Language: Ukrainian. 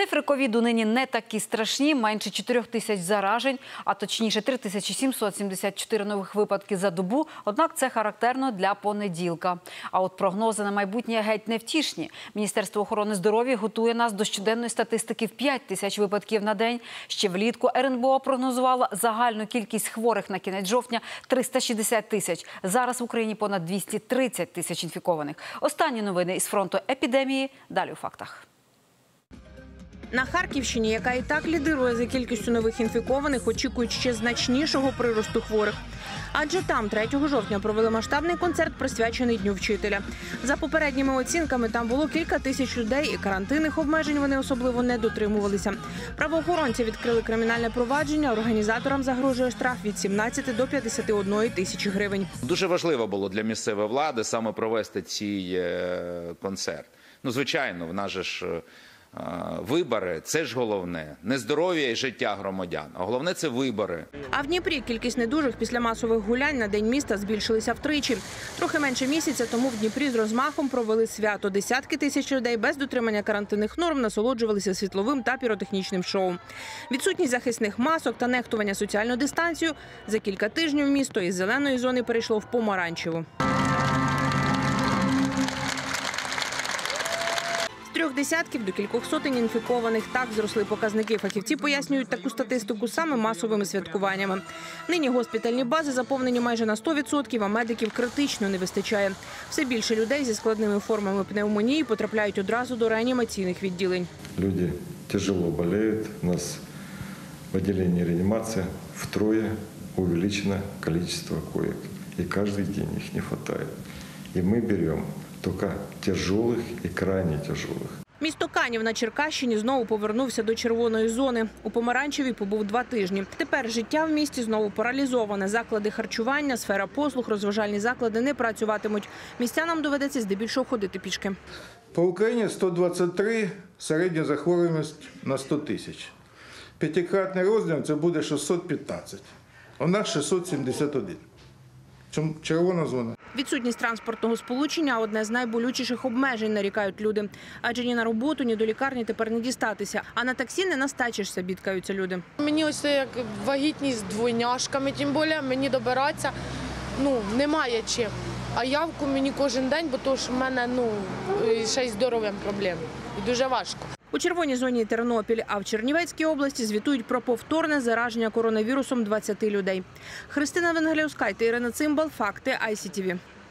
Цифри ковіду нині не такі страшні. Менше 4 тисяч заражень, а точніше 3774 нових випадки за добу. Однак це характерно для понеділка. А от прогнози на майбутнє геть невтішні. Міністерство охорони здоров'я готує нас до щоденної статистики в 5 тисяч випадків на день. Ще влітку РНБО прогнозувала загальну кількість хворих на кінець жовтня – 360 тисяч. Зараз в Україні понад 230 тисяч інфікованих. Останні новини із фронту епідемії. Далі у фактах. На Харківщині, яка і так лідирує за кількістю нових інфікованих, очікують ще значнішого приросту хворих. Адже там 3 жовтня провели масштабний концерт, присвячений Дню вчителя. За попередніми оцінками, там було кілька тисяч людей, і карантинних обмежень вони особливо не дотримувалися. Правоохоронці відкрили кримінальне провадження, організаторам загрожує штраф від 17 до 51 тисячі гривень. Дуже важливо було для місцевої влади саме провести цей концерт. Ну, звичайно, в нас же ж вибори – це ж головне. Не здоров'я і життя громадян, а головне – це вибори. А в Дніпрі кількість недужих після масових гулянь на День міста збільшилися втричі. Трохи менше місяця тому в Дніпрі з розмахом провели свято. Десятки тисяч людей без дотримання карантинних норм насолоджувалися світловим та піротехнічним шоу. Відсутність захисних масок та нехтування соціальною дистанцією – за кілька тижнів місто із зеленої зони перейшло в помаранчеву. З 3 десятків до кількох сотень інфікованих. Так зросли показники. Фахівці пояснюють таку статистику саме масовими святкуваннями. Нині госпітальні бази заповнені майже на 100%, а медиків критично не вистачає. Все більше людей зі складними формами пневмонії потрапляють одразу до реанімаційних відділень. Люди тяжело болеют. У нас в отделении реанимации втрое увеличено количество коек. И каждый день их не хватает. И мы берем только тяжелых і крайне тяжелых. Місто Канів на Черкащині знову повернувся до червоної зони. У помаранчевій побув 2 тижні. Тепер життя в місті знову паралізоване. Заклади харчування, сфера послуг, розважальні заклади не працюватимуть. Містянам доведеться здебільшого ходити пішки. По Україні 123 середня захворюваність на 100 тисяч. П'ятикратний розмір – це буде 615. У нас 671. Чому червона зона? Відсутність транспортного сполучення – одне з найболючіших обмежень, нарікають люди. Адже ні на роботу, ні до лікарні тепер не дістатися. А на таксі не настачишся, бідкаються люди. Мені ось як вагітність з двойняшками, тим більше мені добиратися немає чим. А явку мені кожен день, бо то ж в мене ще й здоров'ям проблеми. І дуже важко. У червоній зоні Тернопіль, а в Чернівецькій області звітують про повторне зараження коронавірусом 20 людей. Христина Венгелівська та Ірина Цимбал. Факти ICTV.